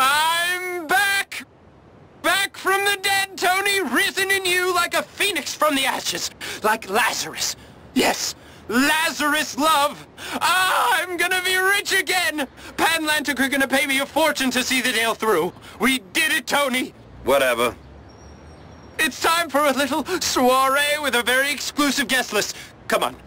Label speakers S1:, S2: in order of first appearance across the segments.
S1: I'm back! Back from the dead, Tony, risen in you like a phoenix from the ashes. Like Lazarus. Yes, Lazarus love. I'm gonna be rich again. Pan Lantic are gonna pay me a fortune to see the deal through. We did it, Tony.
S2: Whatever.
S1: It's time for a little soiree with a very exclusive guest list. Come on.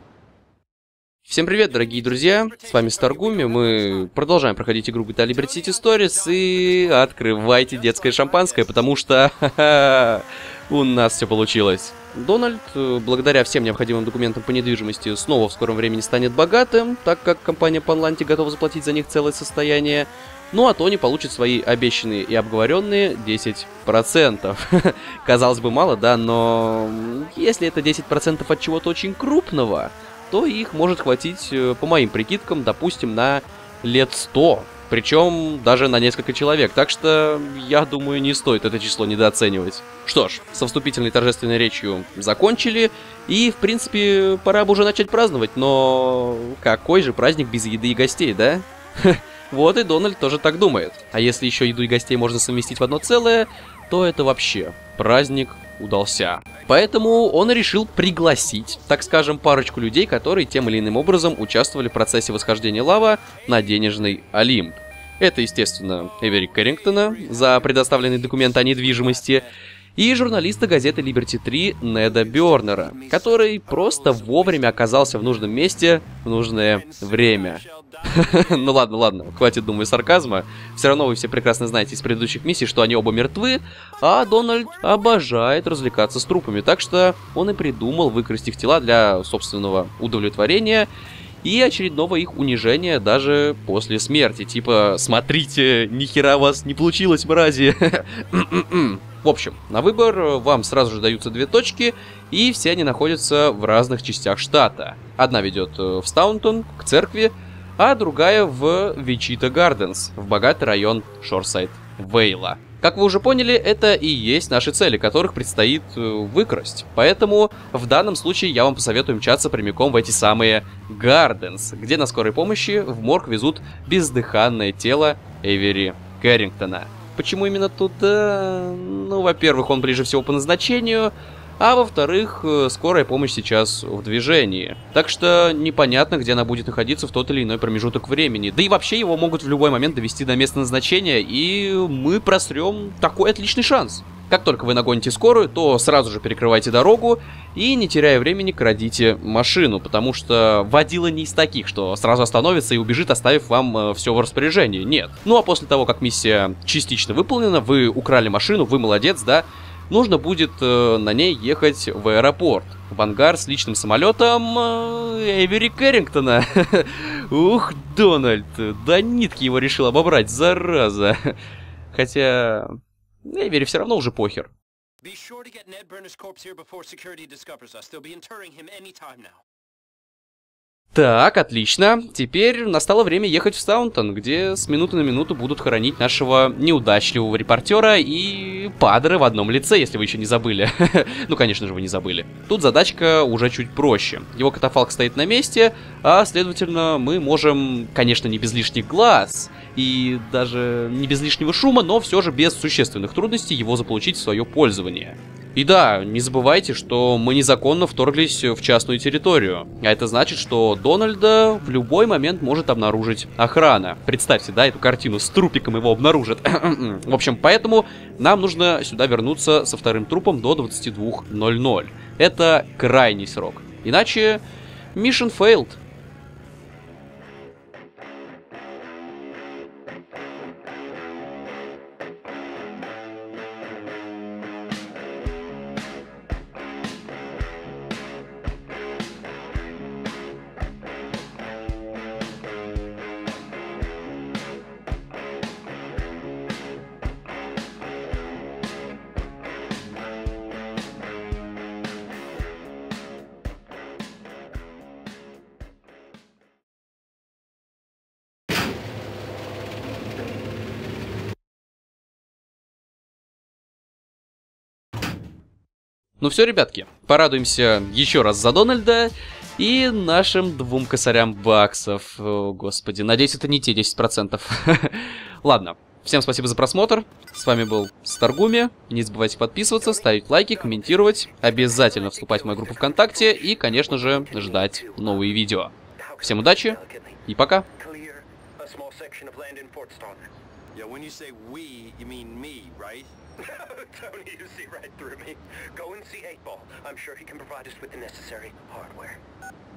S3: Всем привет, дорогие друзья, с вами Старгуми, мы продолжаем проходить игру GTA Liberty City Stories, и открывайте детское шампанское, потому что у нас все получилось. Дональд, благодаря всем необходимым документам по недвижимости, снова в скором времени станет богатым, так как компания Pan Lantic готова заплатить за них целое состояние. Ну а Тони получит свои обещанные и обговоренные 10%. Казалось бы, мало, да, но если это 10% от чего-то очень крупного, то их может хватить, по моим прикидкам, допустим, на лет 100. Причем даже на несколько человек. Так что, я думаю, не стоит это число недооценивать. Что ж, со вступительной торжественной речью закончили. И, в принципе, пора бы уже начать праздновать. Но какой же праздник без еды и гостей, да? Вот и Дональд тоже так думает. А если еще еду и гостей можно совместить в одно целое, то это вообще праздник удался. Поэтому он решил пригласить, так скажем, парочку людей, которые тем или иным образом участвовали в процессе восхождения лава на денежный Олимп. Это, естественно, Эвери Кэррингтона за предоставленные документы о недвижимости и журналиста газеты Liberty 3 Неда Бёрнера, который просто вовремя оказался в нужном месте в нужное время. Ну ладно, хватит, думаю, сарказма. Все равно вы все прекрасно знаете из предыдущих миссий, что они оба мертвы, а Дональд обожает развлекаться с трупами, так что он и придумал выкрасть их тела для собственного удовлетворения и очередного их унижения даже после смерти. Типа, смотрите, нихера у вас не получилось, мрази. В общем, на выбор вам сразу же даются две точки, и все они находятся в разных частях штата. Одна ведет в Стаунтон, к церкви, а другая в Вичита Гарденс, в богатый район Шорсайд Вейла. Как вы уже поняли, это и есть наши цели, которых предстоит выкрасть. Поэтому в данном случае я вам посоветую мчаться прямиком в эти самые Гарденс, где на скорой помощи в морг везут бездыханное тело Эвери Кэррингтона. Почему именно туда? Ну, во-первых, он ближе всего по назначению, а во-вторых, скорая помощь сейчас в движении. Так что непонятно, где она будет находиться в тот или иной промежуток времени. Да и вообще его могут в любой момент довести до места назначения, и мы просрем такой отличный шанс. Как только вы нагоните скорую, то сразу же перекрывайте дорогу и, не теряя времени, крадите машину, потому что водила не из таких, что сразу остановится и убежит, оставив вам все в распоряжении. Нет. Ну а после того, как миссия частично выполнена, вы украли машину, вы молодец, да? Нужно будет на ней ехать в аэропорт, в ангар с личным самолетом Эвери Кэррингтона. Ух, Дональд, до нитки его решил обобрать, зараза. Хотя Эвери все равно уже похер. Так, отлично. Теперь настало время ехать в Стаунтон, где с минуты на минуту будут хоронить нашего неудачливого репортера и падры в одном лице, если вы еще не забыли. Ну, конечно же, вы не забыли. Тут задачка уже чуть проще. Его катафалк стоит на месте, а, следовательно, мы можем, конечно, не без лишних глаз и даже не без лишнего шума, но все же без существенных трудностей его заполучить в свое пользование. И да, не забывайте, что мы незаконно вторглись в частную территорию. А это значит, что Дональда в любой момент может обнаружить охрана. Представьте, да, эту картину, с трупиком его обнаружат. В общем, поэтому нам нужно сюда вернуться со вторым трупом до 22:00. Это крайний срок. Иначе mission failed. Ну все, ребятки, порадуемся еще раз за Дональда и нашим 2 косарям баксов. О, господи, надеюсь, это не те 10%. Ладно, Всем спасибо за просмотр. С вами был Старгуми. Не забывайте подписываться, ставить лайки, комментировать. Обязательно вступать в мою группу ВКонтакте. И, конечно же, ждать новые видео. Всем удачи и пока.
S1: Tony, you see right through me. Go and see 8-Ball. I'm sure he can provide us with the necessary hardware.